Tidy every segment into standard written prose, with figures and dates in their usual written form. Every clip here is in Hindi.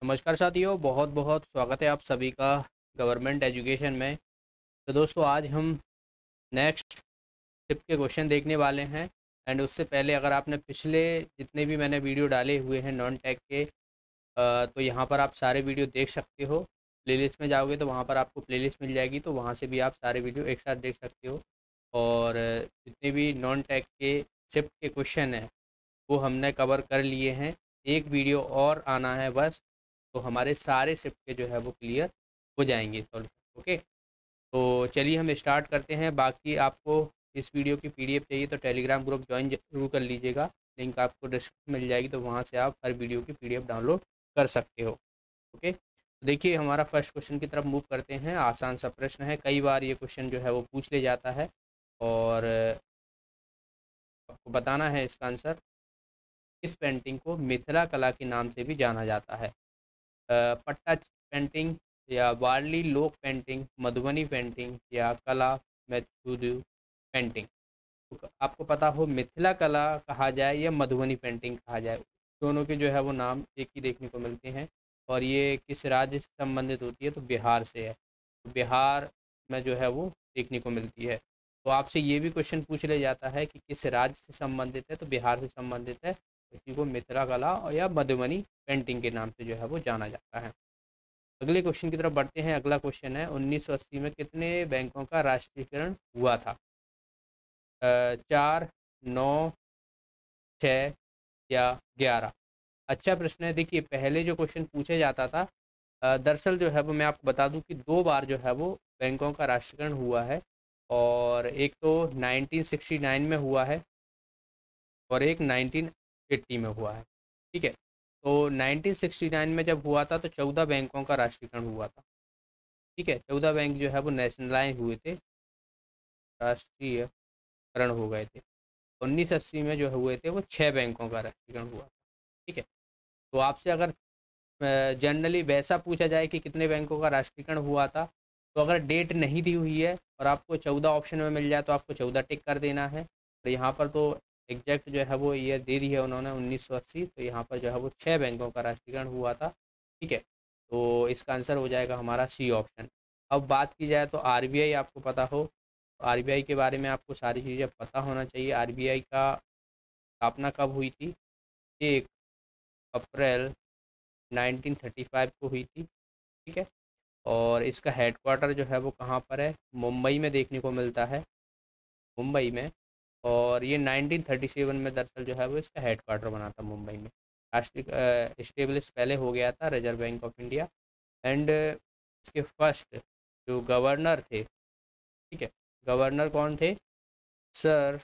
नमस्कार साथियों, बहुत बहुत स्वागत है आप सभी का गवर्नमेंट एजुकेशन में। तो दोस्तों, आज हम नेक्स्ट शिफ्ट के क्वेश्चन देखने वाले हैं। एंड उससे पहले अगर आपने पिछले जितने भी मैंने वीडियो डाले हुए हैं नॉन टेक के, तो यहाँ पर आप सारे वीडियो देख सकते हो। प्लेलिस्ट में जाओगे तो वहाँ पर आपको प्लेलिस्ट मिल जाएगी, तो वहाँ से भी आप सारे वीडियो एक साथ देख सकते हो। और जितने भी नॉन टेक के शिफ्ट के क्वेश्चन हैं वो हमने कवर कर लिए हैं। एक वीडियो और आना है बस, तो हमारे सारे शिफ्ट के जो है वो क्लियर हो जाएंगे सॉल्व। ओके, तो चलिए हम स्टार्ट करते हैं। बाकी आपको इस वीडियो की पीडीएफ चाहिए तो टेलीग्राम ग्रुप ज्वाइन जरूर कर लीजिएगा। लिंक आपको डिस्क्रिप्शन मिल जाएगी, तो वहाँ से आप हर वीडियो की पीडीएफ डाउनलोड कर सकते हो। ओके, तो देखिए हमारा फर्स्ट क्वेश्चन की तरफ मूव करते हैं। आसान सा प्रश्न है, कई बार ये क्वेश्चन जो है वो पूछ ले जाता है और आपको बताना है इसका आंसर। इस पेंटिंग को मिथिला कला के नाम से भी जाना जाता है। पट्टा पेंटिंग, या वारली लोक पेंटिंग, मधुबनी पेंटिंग, या कला मैथुदु पेंटिंग। तो आपको पता हो मिथिला कला कहा जाए या मधुबनी पेंटिंग कहा जाए, दोनों के जो है वो नाम एक ही देखने को मिलते हैं। और ये किस राज्य से संबंधित होती है, तो बिहार से है। तो बिहार में जो है वो देखने को मिलती है। तो आपसे ये भी क्वेश्चन पूछ लिया जाता है कि किस राज्य से संबंधित है, तो बिहार से संबंधित है। इसी को मिथिला कला और या मधुबनी पेंटिंग के नाम से जो है वो जाना जाता है। अगले क्वेश्चन की तरफ बढ़ते हैं। अगला क्वेश्चन है, 1980 में कितने बैंकों का राष्ट्रीयकरण हुआ था? 4, 9, 6 या 11? अच्छा प्रश्न है। देखिए पहले जो क्वेश्चन पूछे जाता था, दरअसल जो है वो मैं आपको बता दूं कि दो बार जो है वो बैंकों का राष्ट्रीयकरण हुआ है। और एक तो 1969 में हुआ है और एक 1980 में हुआ है। ठीक है, तो 1969 में जब हुआ था तो 14 बैंकों का राष्ट्रीयकरण हुआ था। ठीक है, 14 बैंक जो है वो नेशनलाइज हुए थे, राष्ट्रीयकरण हो गए थे। 1980 में जो हुए थे वो 6 बैंकों का राष्ट्रीयकरण हुआ था। ठीक है, तो आपसे अगर जनरली वैसा पूछा जाए कि कितने बैंकों का राष्ट्रीयकरण हुआ था, तो अगर डेट नहीं दी हुई है और आपको 14 ऑप्शन में मिल जाए तो आपको 14 टिक कर देना है। और यहाँ पर तो एग्जैक्ट जो है वो ईयर दे दी है उन्होंने 1980, तो यहाँ पर जो है वो 6 बैंकों का राष्ट्रीयकरण हुआ था। ठीक है, तो इसका आंसर हो जाएगा हमारा सी ऑप्शन। अब बात की जाए तो आरबीआई आपको पता हो, आरबीआई के बारे में आपको सारी चीज़ें पता होना चाहिए। आरबीआई का स्थापना कब हुई थी? 1 अप्रैल 1935 को हुई थी। ठीक है, और इसका हेडक्वार्टर जो है वो कहाँ पर है? मुंबई में देखने को मिलता है, मुंबई में। और ये 1937 में दरअसल जो है वो इसका हेडक्वार्टर बना था मुंबई में। राष्ट्रीय इस्टेब्लिश पहले हो गया था reserve bank of India. And इसके फर्स्ट जो गवर्नर थे, ठीक है, गवर्नर कौन थे? Sir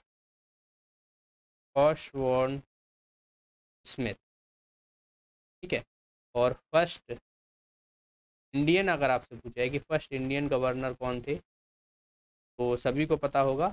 Osborne Smith. ठीक है, और फर्स्ट इंडियन, अगर आपसे पूछा है कि फर्स्ट इंडियन गवर्नर कौन थे, तो सभी को पता होगा,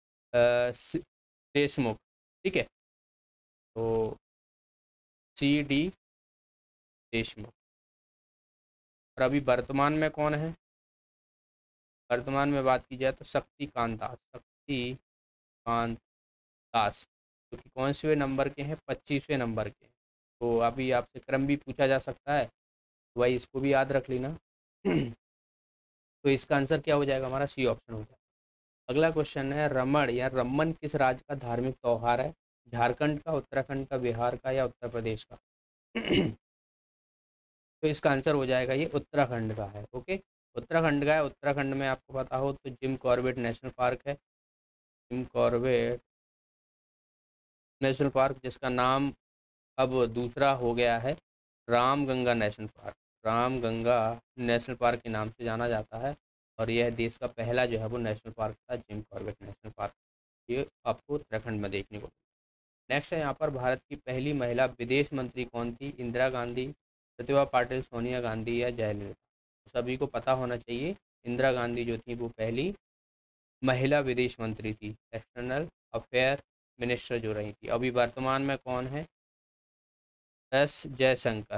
देशमुख। ठीक है, तो सी डी देशमुख। और अभी वर्तमान में कौन है? वर्तमान में बात की जाए तो शक्तिकांत दास, शक्तिकांत दास, जो कि कौनसे नंबर के हैं? 25वें नंबर के हैं। तो अभी आपसे क्रम भी पूछा जा सकता है, तो भाई इसको भी याद रख लेना। तो इसका आंसर क्या हो जाएगा? हमारा सी ऑप्शन हो जाएगा। अगला क्वेश्चन है, रमण या रमन किस राज्य का धार्मिक त्योहार है? झारखंड का, उत्तराखंड का, बिहार का, या उत्तर प्रदेश का? तो इसका आंसर हो जाएगा ये उत्तराखंड का है। ओके, उत्तराखंड का है। उत्तराखंड में आपको पता हो तो जिम कॉर्बेट नेशनल पार्क है, जिम कॉर्बेट नेशनल पार्क, जिसका नाम अब दूसरा हो गया है Ramganga national park. Ramganga national park के नाम से जाना जाता है। और यह देश का पहला जो है वो नेशनल पार्क था, जिम कॉर्बेट नेशनल पार्क। ये आपको उत्तराखंड में देखने को। नेक्स्ट है यहाँ पर, भारत की पहली महिला विदेश मंत्री कौन थी? इंदिरा गांधी, प्रतिभा पाटिल, सोनिया गांधी, या जयललिता? सभी को पता होना चाहिए, इंदिरा गांधी जो थी वो पहली महिला विदेश मंत्री थी, एक्सटर्नल अफेयर मिनिस्टर जो रही थी। अभी वर्तमान में कौन है? एस जयशंकर,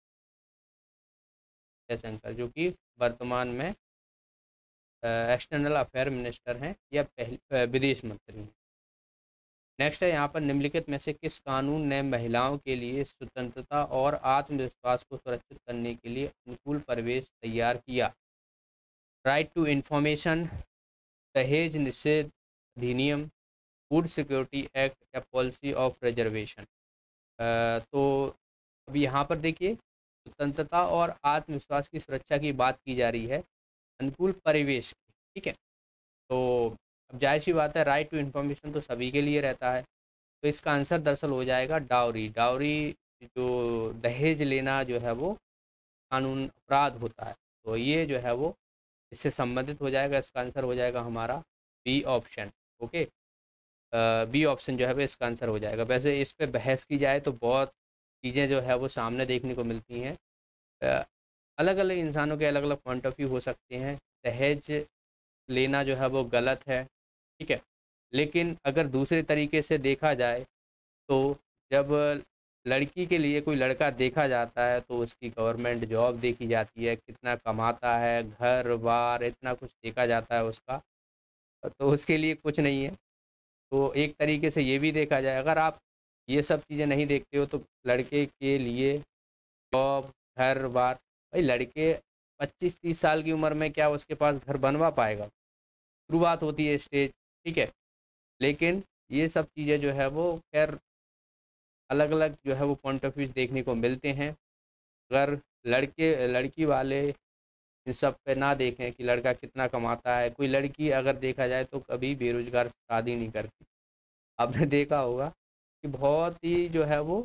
जयशंकर जो कि वर्तमान में एक्सटर्नल अफेयर मिनिस्टर हैं या पहले विदेश मंत्री हैं। नेक्स्ट है यहाँ पर, निम्नलिखित में से किस कानून ने महिलाओं के लिए स्वतंत्रता और आत्मविश्वास को सुरक्षित करने के लिए अनुकूल परिवेश तैयार किया? राइट टू इंफॉर्मेशन, दहेज निषेध अधिनियम, फूड सिक्योरिटी एक्ट या पॉलिसी ऑफ रिजर्वेशन। तो अब यहाँ पर देखिए, स्वतंत्रता और आत्मविश्वास की सुरक्षा की बात की जा रही है, अनुकूल परिवेश की, ठीक है। तो अब जाहिर सी बात है, राइट टू इन्फॉर्मेशन तो सभी के लिए रहता है, तो इसका आंसर दरअसल हो जाएगा डाउरी। डाउरी जो दहेज लेना जो है वो कानून अपराध होता है, तो ये जो है वो इससे संबंधित हो जाएगा। इसका आंसर हो जाएगा हमारा B option. Okay, B option जो है वो इसका आंसर हो जाएगा। वैसे इस पे बहस की जाए तो बहुत चीज़ें जो है वो सामने देखने को मिलती हैं। अलग अलग इंसानों के अलग अलग पॉइंट ऑफ व्यू हो सकते हैं। दहेज लेना जो है वो गलत है, ठीक है, लेकिन अगर दूसरे तरीके से देखा जाए तो जब लड़की के लिए कोई लड़का देखा जाता है तो उसकी गवर्नमेंट जॉब देखी जाती है, कितना कमाता है, घर बार इतना कुछ देखा जाता है उसका, तो उसके लिए कुछ नहीं है। तो एक तरीके से ये भी देखा जाए, अगर आप ये सब चीज़ें नहीं देखते हो तो लड़के के लिए जॉब, घर बार, भाई लड़के 25-30 साल की उम्र में क्या उसके पास घर बनवा पाएगा? शुरुआत होती है स्टेज, ठीक है। लेकिन ये सब चीज़ें जो है वो खैर अलग अलग जो है वो पॉइंट ऑफ व्यू देखने को मिलते हैं। अगर लड़के लड़की वाले इन सब पे ना देखें कि लड़का कितना कमाता है, कोई लड़की अगर देखा जाए तो कभी बेरोजगार शादी नहीं करती। आपने देखा होगा कि बहुत ही जो है वो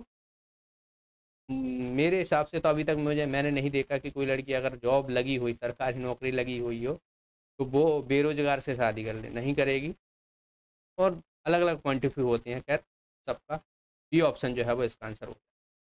मेरे हिसाब से तो अभी तक मैंने नहीं देखा कि कोई लड़की अगर जॉब लगी हुई, सरकारी नौकरी लगी हुई हो, तो वो बेरोजगार से शादी कर ले, नहीं करेगी। और अलग अलग पॉइंट ऑफ व्यू होते हैं, खैर सबका। बी ऑप्शन जो है वो इसका आंसर होगा।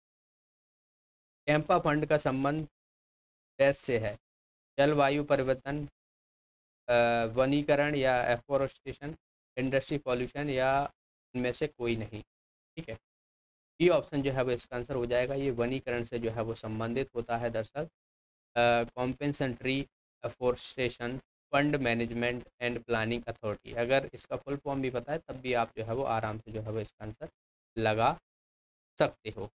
कैंपा फंड का संबंध देश से है? जलवायु परिवर्तन, वनीकरण या एफोरेस्टेशन, इंडस्ट्री पॉल्यूशन या इनमें से कोई नहीं, ठीक है। बी ऑप्शन जो है वो इसका आंसर हो जाएगा। ये वनीकरण से जो है वो संबंधित होता है दरअसल। Compensatory afforestation fund management and planning authority. अगर इसका फुल फॉर्म भी पता है तब भी आप जो है वो आराम से जो है वो इसका आंसर लगा सकते हो।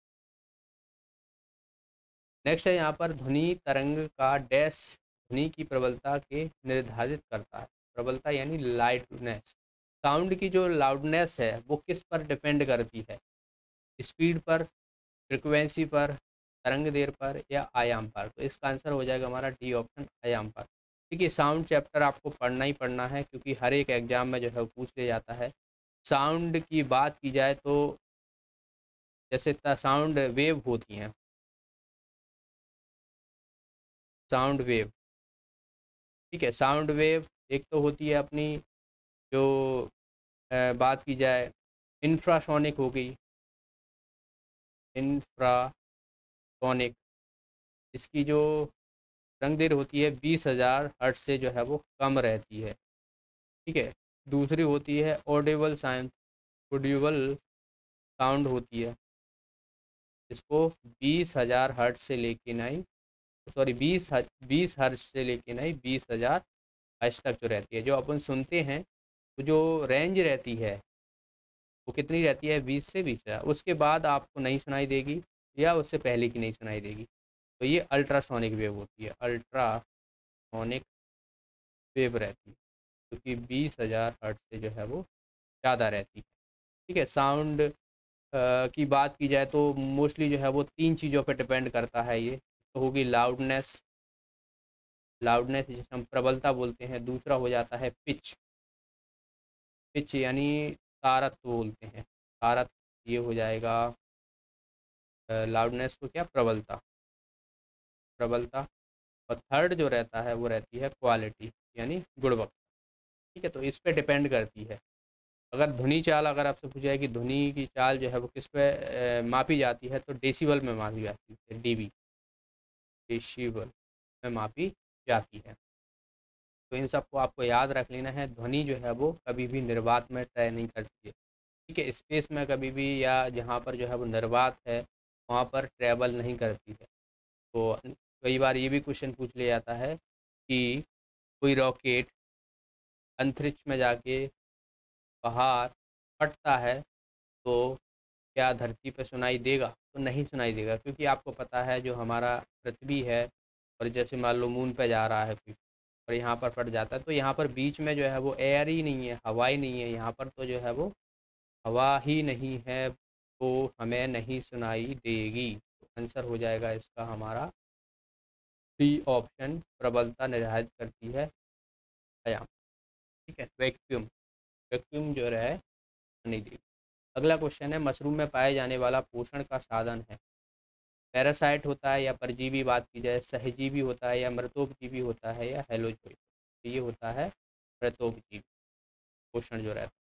नेक्स्ट है यहाँ पर, ध्वनि तरंग का डैश ध्वनि की प्रबलता के निर्धारित करता है? प्रबलता यानी लाउडनेस। साउंड की जो लाउडनेस है वो किस पर डिपेंड करती है? स्पीड पर, फ्रिक्वेंसी पर, तरंग देर पर या आयाम पर? तो इसका आंसर हो जाएगा हमारा डी ऑप्शन, आयाम पर। देखिए, साउंड चैप्टर आपको पढ़ना ही पढ़ना है क्योंकि हर एक एग्जाम में जो है वो पूछ लिया जाता है। साउंड की बात की जाए तो जैसे साउंड वेव होती हैं, साउंड वेव, ठीक है। साउंड वेव एक तो होती है अपनी जो बात की जाए इंफ्रासोनिक हो गई, इंफ्रासोनिक, इसकी जो रंग देर होती है 20,000 हर्ट्ज से जो है वो कम रहती है, ठीक है। दूसरी होती है ऑडिबल साउंड, ऑडिबल साउंड होती है, इसको 20,000 हर्ट्ज से लेके नहीं, सॉरी 20 हर्ट्ज से लेके नहीं 20,000 हर्ट्ज तक जो रहती है, जो अपन सुनते हैं, तो जो रेंज रहती है वो कितनी रहती है? 20 से 20,000। उसके बाद आपको नहीं सुनाई देगी या उससे पहले की नहीं सुनाई देगी, तो ये अल्ट्रासोनिक वेव होती है। अल्ट्रासोनिक वेव रहती है क्योंकि 20,000 हर्ट्ज से जो है वो ज़्यादा रहती है, ठीक है। साउंड की बात की जाए तो मोस्टली जो है वो तीन चीज़ों पर डिपेंड करता है। ये तो होगी लाउडनेस, लाउडनेस जिसे हम प्रबलता बोलते हैं। दूसरा हो जाता है पिच, पिच यानी तारत्व बोलते हैं, तारत्व, ये हो जाएगा लाउडनेस को क्या, प्रबलता, प्रबलता। और थर्ड जो रहता है वो रहती है क्वालिटी यानी गुणवत्ता, ठीक है। तो इस पे डिपेंड करती है। अगर ध्वनि चाल अगर आपसे पूछा जाए कि ध्वनि की चाल जो है वो किस पे मापी जाती है, तो डेसिबल में मापी जाती है, डीबी, डेसिबल में मापी जाती है। तो इन सबको आपको याद रख लेना है। ध्वनि जो है वो कभी भी निर्वात में तय नहीं करती है, ठीक है। स्पेस में कभी भी या जहाँ पर जो है वो निर्वात है वहाँ पर ट्रैवल नहीं करती है। तो कई बार ये भी क्वेश्चन पूछ लिया जाता है कि कोई रॉकेट अंतरिक्ष में जाके बाहर फटता है तो क्या धरती पर सुनाई देगा? तो नहीं सुनाई देगा, क्योंकि आपको पता है जो हमारा पृथ्वी है, और जैसे मान लो मून पे जा रहा है कोई और यहाँ पर फट जाता है, तो यहाँ पर बीच में जो है वो एयर ही नहीं है, हवा ही नहीं है, यहाँ पर तो जो है वो हवा ही नहीं है, तो हमें नहीं सुनाई देगी। तो आंसर हो जाएगा इसका हमारा डी ऑप्शन, प्रबलता निर्धारित करती है आयाम। ठीक है, वैक्यूम, वैक्यूम जो है नहीं देगी। अगला क्वेश्चन है, मशरूम में पाए जाने वाला पोषण का साधन है, पैरासाइट होता है या परजीवी, बात की जाए सहजीवी होता है या मृतोपजीवी होता है या हेलोजोई। तो ये होता है मृतोपजीवी पोषण जो रहता है।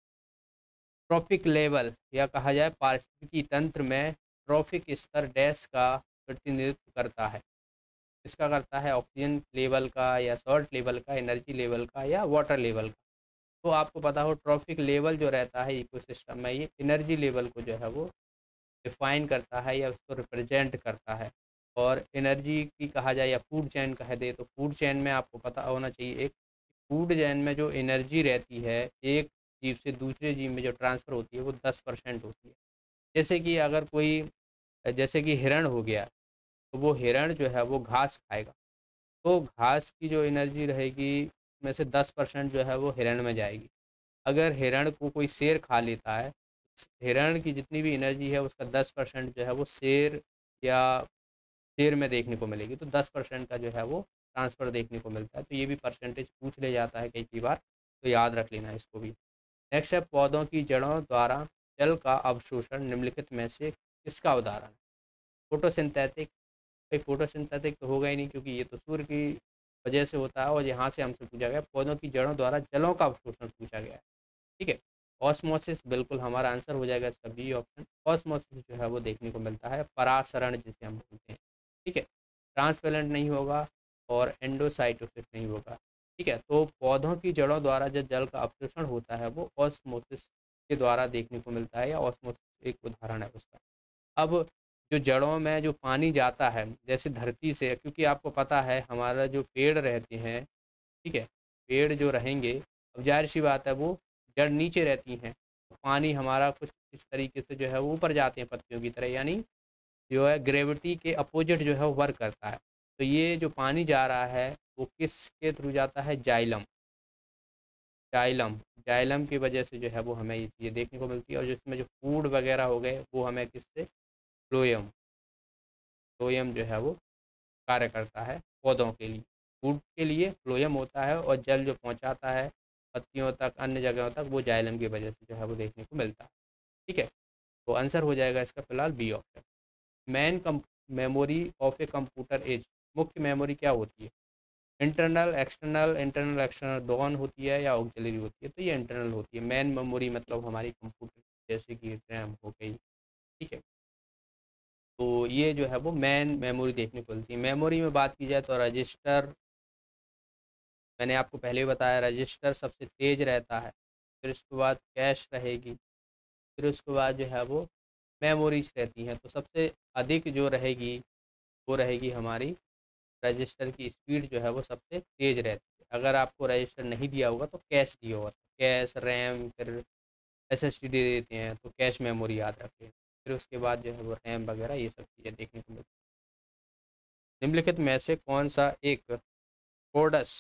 ट्रॉफिक लेवल या कहा जाए पारिस्थितिकी तंत्र में ट्रॉफिक स्तर डैश का प्रतिनिधित्व करता है, इसका करता है ऑक्सीजन लेवल का या सॉल्ट लेवल का, एनर्जी लेवल का या वाटर लेवल का। तो आपको पता हो ट्रॉफिक लेवल जो रहता है इकोसिस्टम में, ये एनर्जी लेवल को जो है वो डिफाइन करता है या उसको रिप्रेजेंट करता है। और एनर्जी की कहा जाए या फूड चेन कह दे, तो फूड चेन में आपको पता होना चाहिए एक, फूड चेन में जो एनर्जी रहती है एक जीव से दूसरे जीव में जो ट्रांसफ़र होती है वो 10% होती है। जैसे कि अगर कोई, जैसे कि हिरण हो गया, तो वो हिरण जो है वो घास खाएगा, तो घास की जो एनर्जी रहेगी में से 10% जो है वो हिरण में जाएगी। अगर हिरण को कोई शेर खा लेता है, हिरण की जितनी भी एनर्जी है उसका 10% जो है वो शेर या शेर में देखने को मिलेगी, तो 10% का जो है वो ट्रांसफ़र देखने को मिलता है। तो ये भी परसेंटेज पूछ ले जाता है कई कई बार, तो याद रख लेना इसको भी। नेक्स्ट है, पौधों की जड़ों द्वारा जल का अवशोषण निम्नलिखित में से किसका उदाहरण है? फोटोसिंथेटिक, भाई फोटोसिंथेटिक तो होगा ही नहीं, क्योंकि ये तो सूर्य की वजह से होता है, और यहाँ से हमसे पूछा गया पौधों की जड़ों द्वारा जलों का अवशोषण पूछा गया है। ठीक है, ऑस्मोसिस बिल्कुल हमारा आंसर हो जाएगा इसका बी ऑप्शन। ऑस्मोसिस जो है वो देखने को मिलता है, परासरण जिसे हम बोलते हैं। ठीक है, ट्रांसपेरेंट नहीं होगा और एंडोसाइटोसिस नहीं होगा। ठीक है, तो पौधों की जड़ों द्वारा जब जल का अवशोषण होता है वो ऑस्मोसिस के द्वारा देखने को मिलता है, या ऑस्मोसिस एक उदाहरण है उसका। अब जो जड़ों में जो पानी जाता है जैसे धरती से, क्योंकि आपको पता है हमारा जो पेड़ रहते हैं, ठीक है, पेड़ जो रहेंगे, अब जाहिर सी बात है वो जड़ नीचे रहती हैं, तो पानी हमारा कुछ इस तरीके से जो है वो ऊपर जाते हैं पत्तियों की तरह, यानी जो है ग्रेविटी के अपोजिट जो है वो वर्क करता है। तो ये जो पानी जा रहा है वो किसके थ्रू जाता है? जाइलम, जाइलम, जाइलम की वजह से जो है वो हमें ये चीज़ें देखने को मिलती है। और जिसमें जो फूड वगैरह हो गए वो हमें किससे? फ्लोएम, फ्लोएम जो है वो कार्य करता है पौधों के लिए, फूड के लिए फ्लोएम होता है, और जल जो पहुंचाता है पत्तियों तक, अन्य जगहों तक, वो जाइलम की वजह से जो है वो देखने को मिलता है। ठीक है, तो आंसर हो जाएगा इसका फिलहाल B option. Main come memory of a computer age, मुख्य मेमोरी क्या होती है? इंटरनल एक्सटर्नल, इंटरनल एक्सटर्नल दोनों होती है या ऑक्सिलरी होती है? तो ये इंटरनल होती है। मैन मेमोरी मतलब हमारी कंप्यूटर जैसे कि रैम हो गई। ठीक है, तो ये जो है वो मैन मेमोरी देखने को मिलती है। मेमोरी में बात की जाए तो रजिस्टर, मैंने आपको पहले ही बताया रजिस्टर सबसे तेज रहता है, फिर उसके बाद कैश रहेगी, फिर उसके बाद जो है वो मेमोरीज रहती हैं। तो सबसे अधिक जो रहेगी वो रहेगी हमारी रजिस्टर की स्पीड जो है वो सबसे तेज रहती है। अगर आपको रजिस्टर नहीं दिया होगा तो कैश दिया होगा, कैश, रैम, फिर एसएसडी दे देते हैं, तो कैश मेमोरी याद रखें। फिर उसके बाद जो है वो रैम वगैरह ये सब चीज़ें देखने को मिलती हैं। निम्नलिखित में से कौन सा एक कोडस,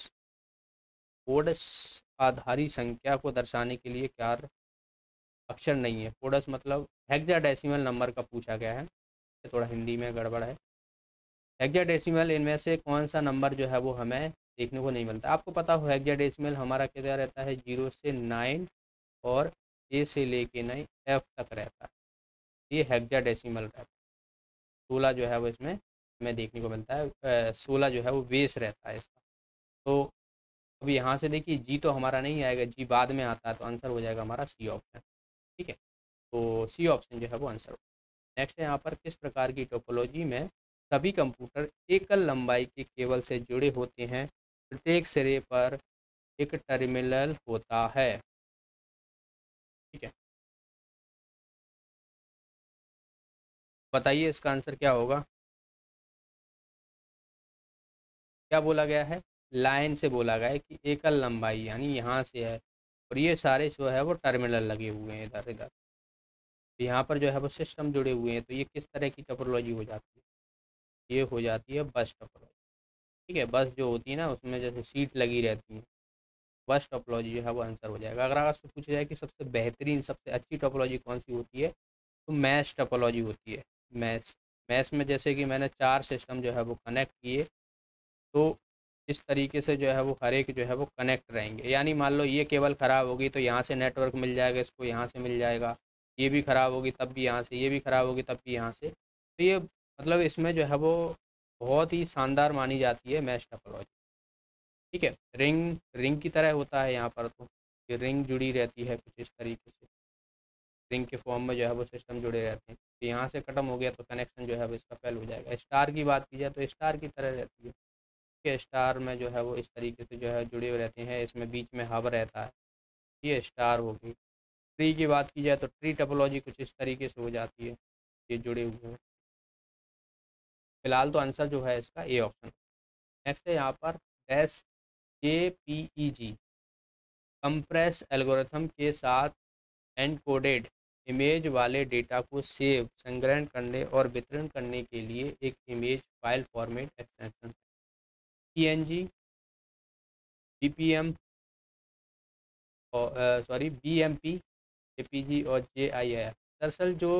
कोडस आधारी संख्या को दर्शाने के लिए कार्य अक्षर नहीं है? कोडस मतलब हेक्साडेसिमल नंबर का पूछा गया है, थोड़ा हिंदी में गड़बड़ है। हेक्साडेसिमल इनमें से कौन सा नंबर जो है वो हमें देखने को नहीं मिलता? आपको पता हो हेक्साडेसिमल हमारा क्या रहता है? 0 से 9 और ए से लेके 9 एफ तक रहता है, ये हेक्साडेसिमल रहता है। 16 जो है वो इसमें हमें देखने को मिलता है, 16 जो है वो बेस रहता है इसका। तो अब यहाँ से देखिए जी तो हमारा नहीं आएगा, जी बाद में आता है, तो आंसर हो जाएगा हमारा सी ऑप्शन। ठीक है, तो सी ऑप्शन जो है वो आंसर। नेक्स्ट है यहाँ पर, किस प्रकार की टोपोलॉजी में सभी कंप्यूटर एकल लंबाई के केबल से जुड़े होते हैं, प्रत्येक सिरे पर एक टर्मिनल होता है? ठीक है, बताइए इसका आंसर क्या होगा? क्या बोला गया है? लाइन से बोला गया है कि एकल लंबाई, यानी यहाँ से है और ये सारे जो है वो टर्मिनल लगे हुए हैं इधर इधर। तो यहाँ पर जो है वो सिस्टम जुड़े हुए हैं। तो ये किस तरह की टोपोलॉजी हो जाती है? ये हो जाती है बस टोपोलॉजी। ठीक है, बस जो होती है ना उसमें जैसे सीट लगी रहती है, बस टोपोलॉजी जो है वो आंसर हो जाएगा। अगर आपसे पूछा जाए कि सबसे बेहतरीन सबसे अच्छी टोपोलॉजी कौन सी होती है, तो मैश टोपोलॉजी होती है। मैश मैश में जैसे कि मैंने 4 सिस्टम जो है वो कनेक्ट किए, तो इस तरीके से जो है वो हर एक जो है वो कनेक्ट रहेंगे। यानी मान लो ये केबल ख़राब होगी तो यहाँ से नेटवर्क मिल जाएगा, इसको यहाँ से मिल जाएगा। ये भी ख़राब होगी तब भी यहाँ से, ये भी ख़राब होगी तब भी यहाँ से। तो ये मतलब इसमें जो है वो बहुत ही शानदार मानी जाती है मैश टोपोलॉजी। ठीक है, रिंग रिंग की तरह होता है यहाँ पर। तो ये रिंग जुड़ी रहती है कुछ इस तरीके से, रिंग के फॉर्म में जो है वो सिस्टम जुड़े रहते हैं। तो यहाँ से ख़त्म हो गया तो कनेक्शन जो है वो इसका फेल हो जाएगा। स्टार की बात की जाए तो स्टार की तरह रहती है के स्टार में जो है वो इस तरीके से जो है जुड़े हुए रहते हैं, इसमें बीच में हब रहता है। ये स्टार होगी। ट्री की बात की जाए तो ट्री टोपोलॉजी कुछ इस तरीके से हो जाती है, ये जुड़े हुए हैं। फिलहाल तो आंसर जो है इसका ए ऑप्शन। नेक्स्ट है यहाँ पर S A P E G, compress algorithm के साथ एनकोडेड इमेज वाले डेटा को सेव, संग्रहण करने और वितरण करने के लिए एक image file format extension, PNG, BPM और सॉरी बीएमपी, एपीजी और जेआईएफ। दरअसल जो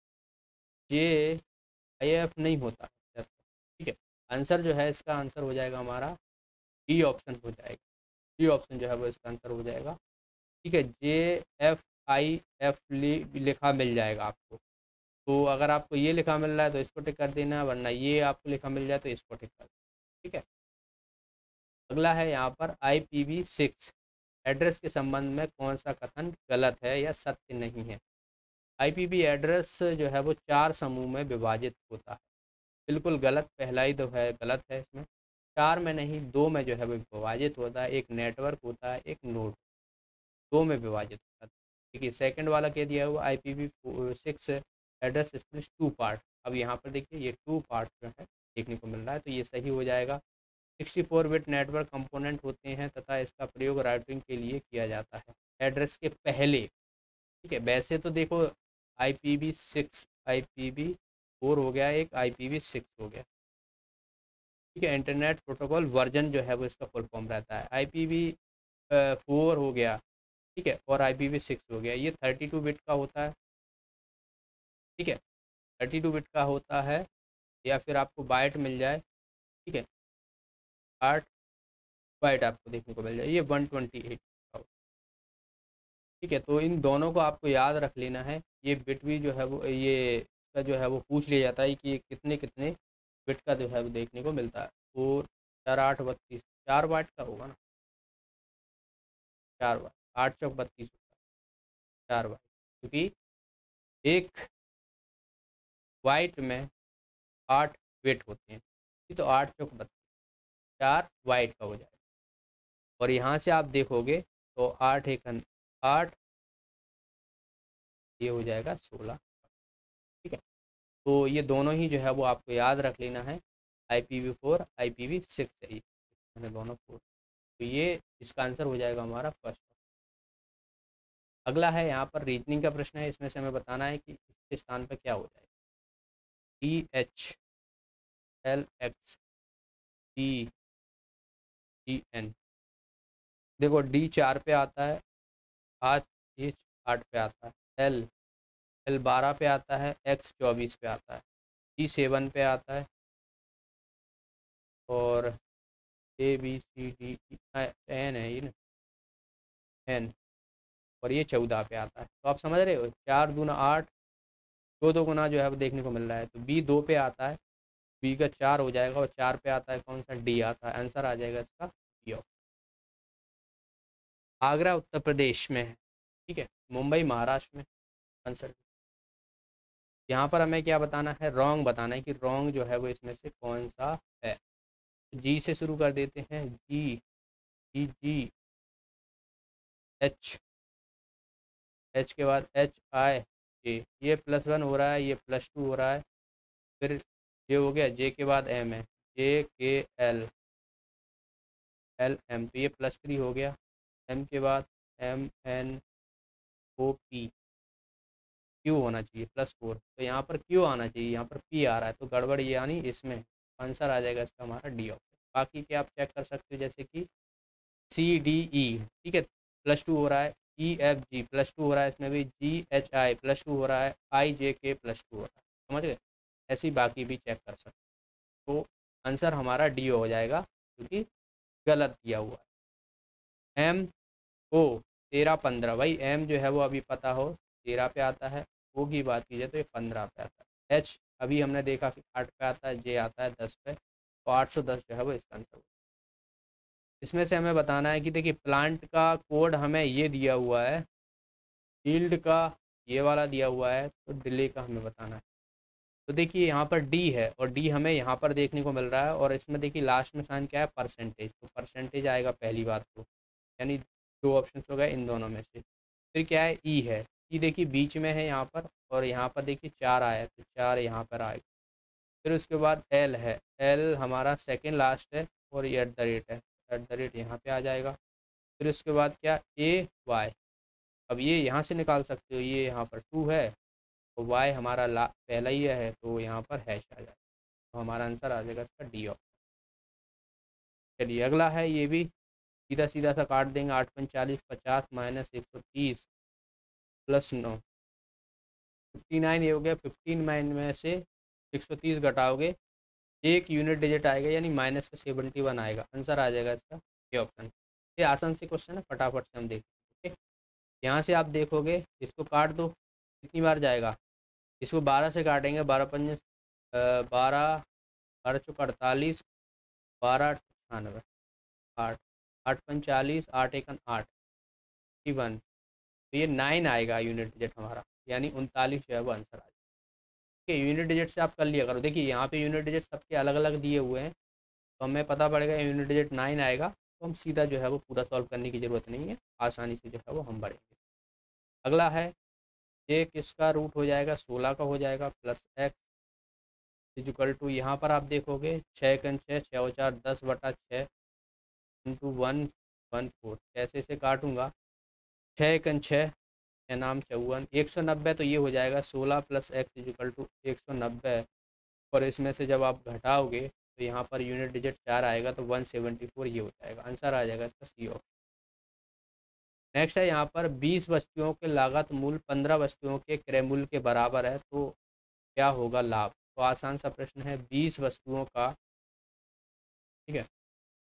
जेआईएफ नहीं होता है दरअसल। ठीक है, आंसर जो है इसका आंसर हो जाएगा हमारा डी ऑप्शन हो जाएगा। डी ऑप्शन जो है वो इसका आंसर हो जाएगा। ठीक है, JFIF लिखा मिल जाएगा आपको। तो अगर आपको ये लिखा मिल रहा है तो इसको टिक कर देना, वरना ये आपको लिखा मिल जाए तो इसको टिक कर देना। ठीक है, अगला है यहाँ पर IPv6 एड्रेस के संबंध में कौन सा कथन गलत है या सत्य नहीं है? IPv एड्रेस जो है वो 4 समूह में विभाजित होता है। बिल्कुल गलत, पहला ही तो है गलत है इसमें। 4 में नहीं, 2 में जो है वो विभाजित होता है। एक नेटवर्क होता है, एक नोड, 2 में विभाजित होता है। देखिए सेकंड वाला कह दिया हुआ IPv6 एड्रेस स्पेस 2 पार्ट। अब यहाँ पर देखिए ये 2 पार्ट जो है देखने को मिल रहा है, तो ये सही हो जाएगा। 64 बिट नेटवर्क कंपोनेंट होते हैं तथा इसका प्रयोग राउटिंग के लिए किया जाता है एड्रेस के पहले। ठीक है, वैसे तो देखो IPv6 IPv4 हो गया, एक IPv6 हो गया। ठीक है, इंटरनेट प्रोटोकॉल वर्जन जो है वो इसका फुल फॉर्म रहता है। IPv4 हो गया, ठीक है, और IPv6 हो गया। ये 32 बिट का होता है। ठीक है, 32 बिट का होता है, या फिर आपको बाइट मिल जाए। ठीक है, 8 बाइट आपको देखने को मिल जाए। ये 128। ठीक है, तो इन दोनों को आपको याद रख लेना है। ये बिट भी जो है वो ये का जो है वो पूछ लिया जाता है कि कितने कितने बिट का जो है वो देखने को मिलता है। तो 4 8 32, 4 बाइट का होगा ना, 4 बाइट, 8 चौक 32 होता है, 4 बाइट। क्योंकि एक बाइट में 8 बिट होते हैं, तो 8 चौक 32, 4 बाइट का हो जाएगा। और यहाँ से आप देखोगे तो 8 एक 8, ये हो जाएगा 16। ठीक है, तो ये दोनों ही जो है वो आपको याद रख लेना है। IPv4 IPv6 है ये, मैंने दोनों को। तो ये इसका आंसर हो जाएगा हमारा फर्स्ट। अगला है यहाँ पर रीजनिंग का प्रश्न है। इसमें से हमें बताना है कि इसके स्थान पर क्या हो जाएगा। DHLXDGN। देखो D 4 पे आता है, H 8 पे आता है, L 12 पे आता है, X 24 पे आता है, T 7 पे आता है, और ABCD N है ये ना, N, और ये 14 पे आता है। तो आप समझ रहे हो, 4 दूना 8, 2 गुना जो है वो देखने को मिल रहा है। तो B 2 पे आता है, B का 4 हो जाएगा, और 4 पे आता है कौन सा, D आता है। आंसर आ जाएगा इसका D ऑप्शन। आगरा उत्तर प्रदेश में है, ठीक है, मुंबई महाराष्ट्र में। आंसर यहाँ पर हमें क्या बताना है, रॉन्ग बताना है कि रॉन्ग जो है वो इसमें से कौन सा है। जी से शुरू कर देते हैं, जी जी जी, एच, एच के बाद HI जे, ये +1 हो रहा है, ये +2 हो रहा है। फिर ये हो गया, जे के बाद M है, JKL LM, तो ये +3 हो गया। M के बाद MnO P क्यू होना चाहिए +4, तो यहाँ पर क्यू आना चाहिए, यहाँ पर पी आ रहा है, तो गड़बड़ ये यानी इसमें आंसर आ जाएगा इसका हमारा डी ऑप्शन। बाकी के आप चेक कर सकते हो जैसे कि CDE, ठीक है, +2 हो रहा है, EFG +2 हो रहा है, इसमें भी GHI +2 हो रहा है, IJK +2 हो रहा है, समझ गए। ऐसे ही बाकी भी चेक कर सकते, तो आंसर हमारा डी हो जाएगा क्योंकि गलत दिया हुआ है। MO 13-15, भाई M जो है वो अभी पता हो 13 पे आता है, O की बात कीजिए तो ये 15 पे आता है, H अभी हमने देखा कि 8 पे आता है, J आता है 10 पे, तो 810 जो है वो इसका आंसर। इसमें से हमें बताना है कि देखिए प्लांट का कोड हमें ये दिया हुआ है, फील्ड का ये वाला दिया हुआ है, तो डिले का हमें बताना है। तो देखिए यहाँ पर डी है और डी हमें यहाँ पर देखने को मिल रहा है, और इसमें देखिए लास्ट में साइन क्या है, परसेंटेज, तो परसेंटेज आएगा पहली बात तो, यानी दो ऑप्शन हो गए इन दोनों में से। फिर क्या है, ई है, ई देखिए बीच में है यहाँ पर, और यहाँ पर देखिए 4 आया तो 4 यहाँ पर आएगा। फिर उसके बाद एल है, एल हमारा सेकेंड लास्ट है, और ये @ है, @ यहाँ पे आ जाएगा। फिर उसके बाद क्या, AY, अब ये यहाँ से निकाल सकते हो, ये यहाँ पर 2 है, तो Y हमारा पहला ही है, तो यहाँ पर हैश आ जाएगा, तो हमारा आंसर आ जाएगा इसका डी ऑप्शन। चलिए अगला है, ये भी सीधा सीधा सा काट देंगे, 8×5 = 50 - 130 + 9 59, ये हो गया। 59 में से 130 घटाओगे, एक यूनिट डिजिट आएगा, यानी -71 आएगा, आंसर आ जाएगा इसका ये ऑप्शन। ये आसान से क्वेश्चन है, फटाफट से हम देखें। यहाँ से आप देखोगे, इसको काट दो, कितनी बार जाएगा, इसको 12 से काटेंगे, 12×5 = 12, 12×4 = 48, 12×8 = 96, 8, 8×5 = 40, 8×1 = 8, 1, तो ये 9 आएगा यूनिट डिजिट हमारा, यानी 39 जो है वो आंसर आ जाएगा। ठीक है, यूनिट डिजिट से आप कर लिया करो। देखिए यहाँ पे यूनिट डिजिट सबके अलग अलग दिए हुए हैं, तो हमें पता पड़ेगा यूनिट डिजिट 9 आएगा, तो हम सीधा जो है वो पूरा सॉल्व करने की ज़रूरत नहीं है, आसानी से जो है वो हम बढ़ेंगे। अगला है, ये किसका रूट हो जाएगा, 16 का हो जाएगा, +x = यहाँ पर आप देखोगे 6×6 6 और 4 10/6 × 1 1/4, कैसे से काटूंगा, 6×6 नाम 54, 190, तो ये हो जाएगा 16 + x = 190, और इसमें से जब आप घटाओगे तो यहाँ पर यूनिट डिजिट 4 आएगा, तो 174 ये हो जाएगा, आंसर आ जाएगा इसका सी ऑप्शन। नेक्स्ट है यहाँ पर 20 वस्तुओं के लागत मूल्य 15 वस्तुओं के क्रय मूल्य के बराबर है, तो क्या होगा लाभ। तो आसान सा प्रश्न है, 20 वस्तुओं का, ठीक है,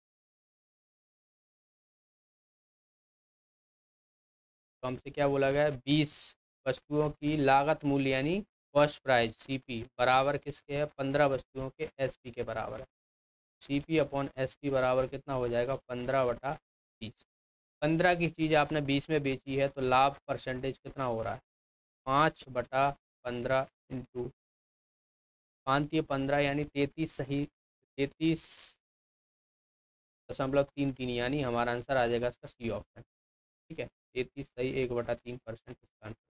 तो हमसे क्या बोला गया है, 20 वस्तुओं की लागत मूल्य यानी कॉस्ट प्राइस CP बराबर किसके है, 15 वस्तुओं के SP के बराबर है। CP/SP बराबर कितना हो जाएगा, 15/20। 15 की चीज़ आपने 20 में बेची है, तो लाभ परसेंटेज कितना हो रहा है, 5/15 इंटू 5×15 यानी 33, सही 33.33, यानी हमारा आंसर आ जाएगा इसका सी ऑप्शन। ठीक है, 33 सही, 1/3% इसका आंसर।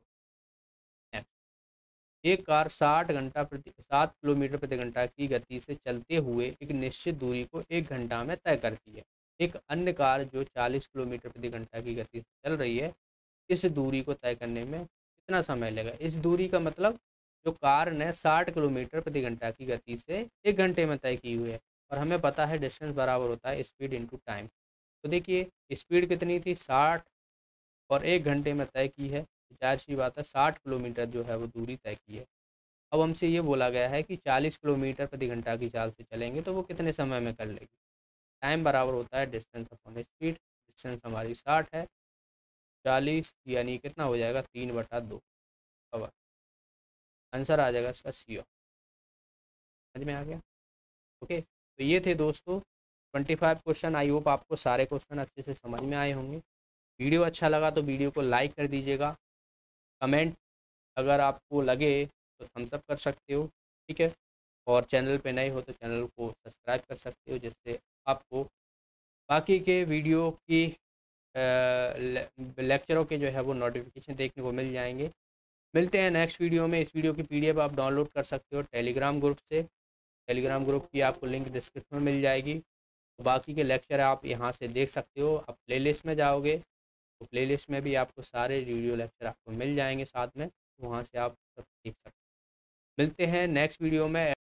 एक कार 7 किलोमीटर प्रति घंटा की गति से चलते हुए एक निश्चित दूरी को 1 घंटा में तय करती है। एक अन्य कार जो 40 किलोमीटर प्रति घंटा की गति से चल रही है, इस दूरी को तय करने में कितना समय लगेगा। इस दूरी का मतलब जो कार ने 60 किलोमीटर प्रति घंटा की गति से 1 घंटे में तय की हुई है, और हमें पता है डिस्टेंस बराबर होता है स्पीड इंटू टाइम। तो देखिए स्पीड कितनी थी, 60, और 1 घंटे में तय की है, जाहिर सी बात है 60 किलोमीटर जो है वो दूरी तय की है। अब हमसे ये बोला गया है कि 40 किलोमीटर प्रति घंटा की चाल से चलेंगे तो वो कितने समय में कर लेगी। टाइम बराबर होता है डिस्टेंस अपॉन स्पीड, डिस्टेंस हमारी 60 है, 40 यानी कितना हो जाएगा, 3/2 आवर। आंसर आ जाएगा इसका सी। समझ में आ गया। ओके, तो ये थे दोस्तों 25 क्वेश्चन। आई होप आपको सारे क्वेश्चन अच्छे से समझ में आए होंगे। वीडियो अच्छा लगा तो वीडियो को लाइक कर दीजिएगा, कमेंट अगर आपको लगे तो थम्स अप कर सकते हो, ठीक है, और चैनल पे नए हो तो चैनल को सब्सक्राइब कर सकते हो, जिससे आपको बाकी के वीडियो की लेक्चरों के जो है वो नोटिफिकेशन देखने को मिल जाएंगे। मिलते हैं नेक्स्ट वीडियो में। इस वीडियो की PDF आप डाउनलोड कर सकते हो टेलीग्राम ग्रुप से। टेलीग्राम ग्रुप की आपको लिंक डिस्क्रिप्शन में मिल जाएगी। तो बाकी के लेक्चर आप यहाँ से देख सकते हो। आप प्लेलिस्ट में जाओगे तो प्लेलिस्ट में भी आपको सारे वीडियो लेक्चर आपको मिल जाएंगे साथ में, वहाँ से आप सब देख सकते हैं। मिलते हैं नेक्स्ट वीडियो में।